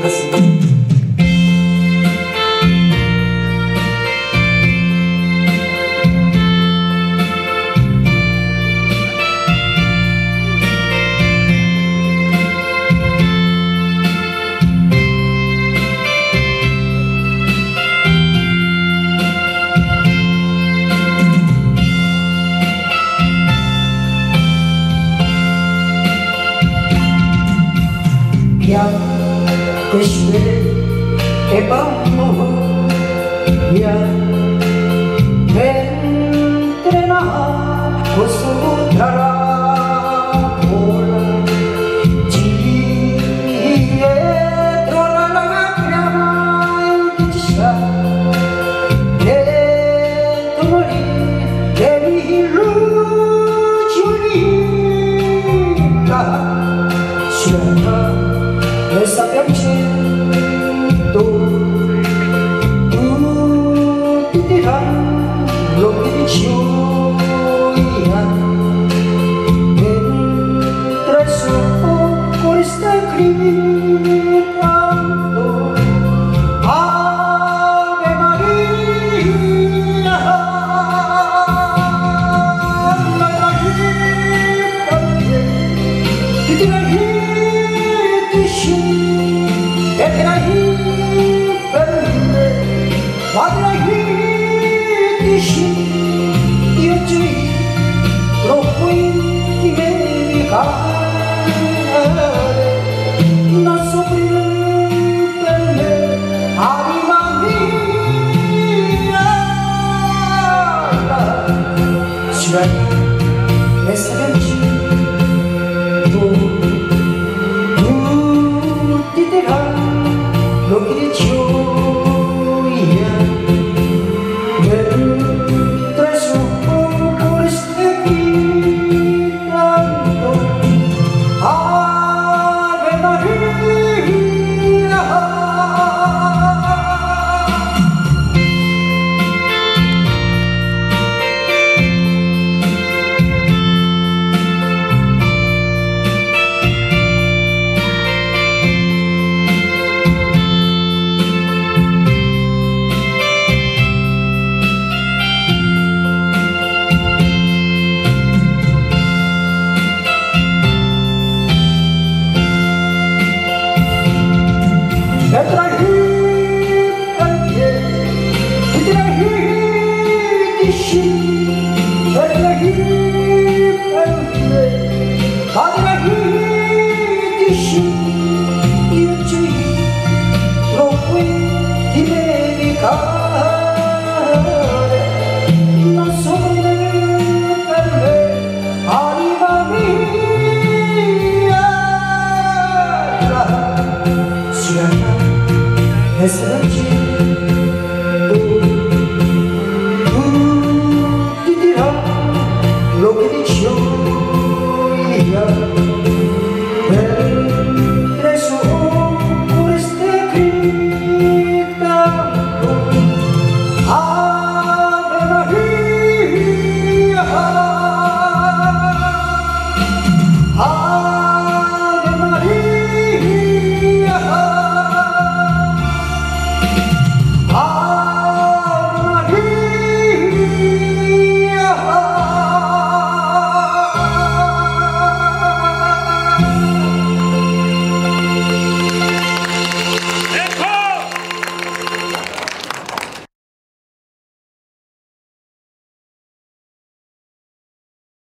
같습니다. Ya desde que vamos ya entrenar con su trabajo dietro la lágrima indecisa de tu morir de mi illusionista e sapendo tutti diranno che gioia mentre il suo cuore sta gridando Ave Maria io ci troppo indimenticare non soffrire per me anima mia c'è questa canzone tutti diranno che gioia mentre il suo cuore sta gridando Ave Maria. Io ci troppo dimenticare non soffrire per me anima mia.